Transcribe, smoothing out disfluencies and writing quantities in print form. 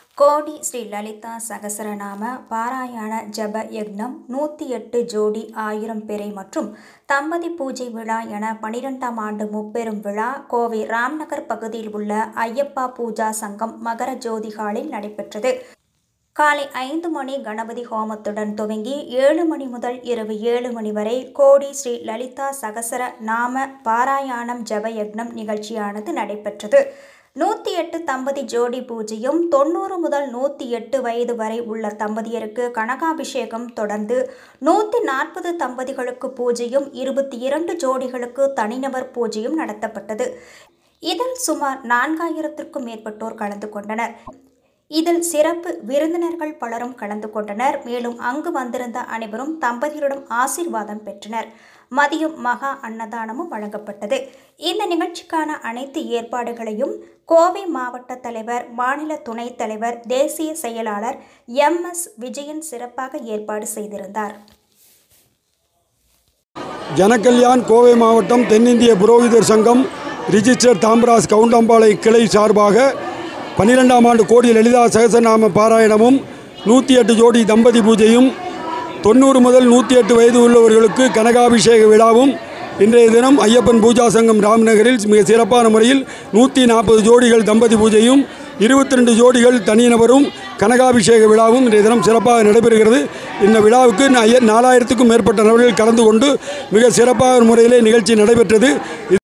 கோடி ஸ்ரீ லலிதா சகசரநாம பாராயண ஜப யக்னம் 108 ஜோடி 1000 பிறை மற்றும் தம்பதி பூஜை விழா என 12ஆம் ஆண்டு முப்பெரும் விழா கோவை ராம்நகர் பகுதியில் உள்ள ஐயப்பா பூஜா சங்கம் மகர ஜோதி ஹாலில் நடைபெற்றது. காலை 5 மணி கணபதி ஹோமத்துடன் துவங்கி 7 மணி முதல் இரவு 7 மணி வரை கோடி ஸ்ரீ லலிதா சகசர நாம பாராயணம் ஜப யக்னம் நிகழ்ச்சியானது நடைபெற்றது. 108 தம்பதி ஜோடி பூஜையும் 90 முதல் 108 வயது வரை உள்ள தம்பதியருக்கு கனகாபிஷேகம் தொடர்ந்து 140 தம்பதிகளுக்கு பூஜையும் 22 ஜோடிகளுக்கு தனிநபர் பூஜையும் நடத்தப்பட்டது. இதில் சுமார் 4000க்கும் மேற்பட்டோர் கலந்து கொண்டனர். இதில் சிறப்பு விருந்தினர்கள் பலரும் கலந்து கொண்டனர். மேலும் அங்கு வந்திருந்த அனைவரும் தம்பதியரிடம் ஆசீர்வாதம் பெற்றனர். மதியம் மகா அன்னதானமும் வழங்கப்பட்டது. இந்த நிகழ்ச்சிக்கான அனைத்து ஏற்பாடுகளையும் கோவை மாவட்ட தலைவர், மாநில துணைத் தலைவர், தேசிய செயலாளர் MS விஜயன் சிறப்பாக ஏற்பாடு செய்திருந்தார். ஜனகல்யாண் கோவை மாவட்டம் தென்னிந்திய புரோகிதர் சங்கம் ரிஜிஸ்டர் தாம்பராஸ் கவுண்டம்பாளை கிளை சார்பாக 12ஆம் ஆண்டு கோடி லலிதா சகசரநாம பாராயணமும் 108 ஜோடி தம்பதி பூஜையும் 90 முதல் 108 வயது உள்ளவர்களுக்கு கனகாபிஷேக விழாவும் இன்றைய தினம் ஐயப்பன் பூஜா சங்கம் ராம்நகரில் மிக சிறப்பான முறையில் 140 ஜோடிகள் தம்பதி பூஜையும் 22 ஜோடிகள் தனிநபரும் கனகாபிஷேக விழாவும் இன்றைய தினம் சிறப்பாக நடைபெறுகிறது. இந்த விழாவுக்கு 4000க்கும் மேற்பட்ட நபர்கள் கலந்து கொண்டு மிக சிறப்பான முறையிலே நிகழ்ச்சி நடைபெற்றது.